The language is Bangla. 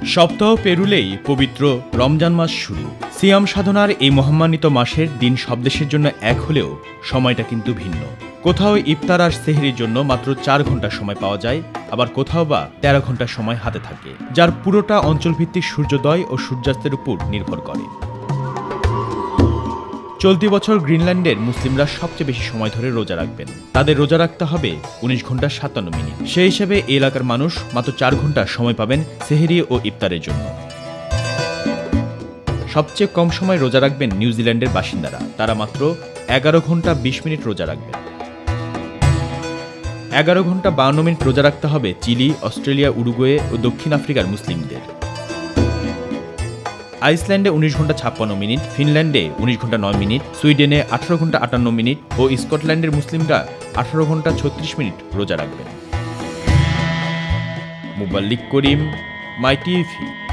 সপ্তাহ পেরুলেই পবিত্র রমজান মাস শুরু। সিয়াম সাধনার এই মহাম্মানিত মাসের দিন সব দেশের জন্য এক হলেও সময়টা কিন্তু ভিন্ন। কোথাও ইফতার আর সেহরির জন্য মাত্র 4 ঘন্টা সময় পাওয়া যায়, আবার কোথাও বা 13 ঘন্টা সময় হাতে থাকে, যার পুরোটা অঞ্চলভিত্তিক সূর্যোদয় ও সূর্যাস্তের উপর নির্ভর করে। চলতি বছর গ্রিনল্যান্ডের মুসলিমরা সবচেয়ে বেশি সময় ধরে রোজা রাখবেন। তাদের রোজা রাখতে হবে 19 ঘন্টা 57 মিনিট। সেই হিসেবে এই এলাকার মানুষ মাত্র 4 ঘন্টা সময় পাবেন সেহরি ও ইফতারের জন্য। সবচেয়ে কম সময় রোজা রাখবেন নিউজিল্যান্ডের বাসিন্দারা। তারা মাত্র 11 ঘন্টা 20 মিনিট রোজা রাখবেন। 11 ঘন্টা 52 মিনিট রোজা রাখতে হবে চিলি, অস্ট্রেলিয়া, উরুগুয়ে ও দক্ষিণ আফ্রিকার মুসলিমদের। আইসল্যান্ডে 19 ঘন্টা 56 মিনিট, ফিনল্যান্ডে 19 ঘন্টা 9 মিনিট, সুইডেনে 18 ঘন্টা 58 মিনিট ও স্কটল্যান্ডের মুসলিমরা 18 ঘন্টা 36 মিনিট রোজা রাখবেন। Muballik Karim, my TV.